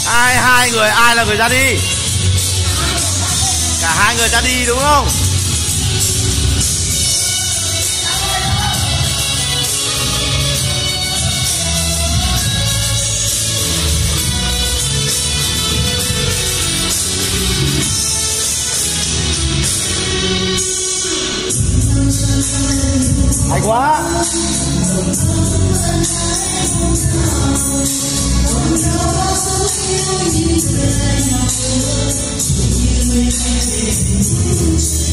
Hai người, ai là người ra đi? Cả hai người ra đi đúng không? Hay quá. Hãy subscribe cho kênh Ghiền Mì Gõ để không bỏ lỡ những video hấp dẫn.